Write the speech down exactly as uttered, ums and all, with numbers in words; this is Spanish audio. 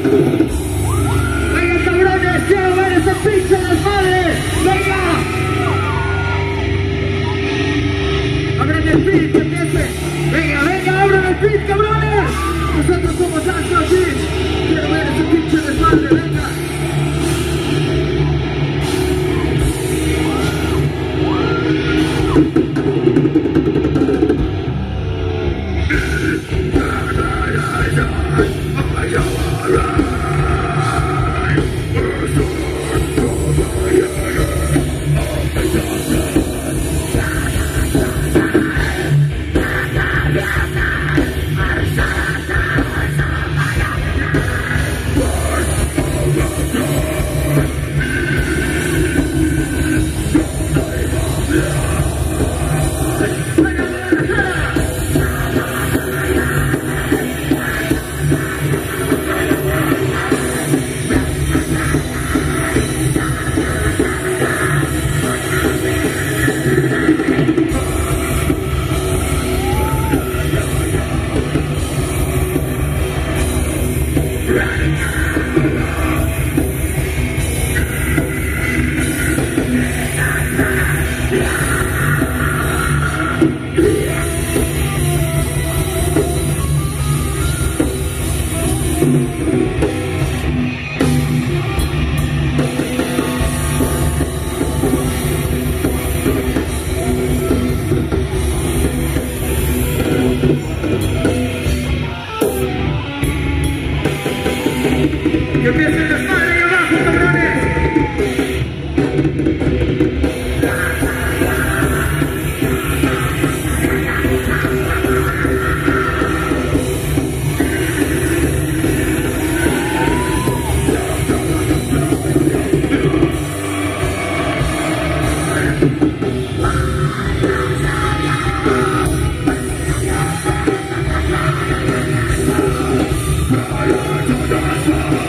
Venga, cabrones, quiero ver ese pinche desmadre. Venga. Abran el pit, que empiece. Venga, venga, abran el pit, cabrones. Nosotros somos Astro Beat. Quiero ver ese pinche desmadre, venga. Que empiece el desmadre ahí abajo, cabrones. Let's go.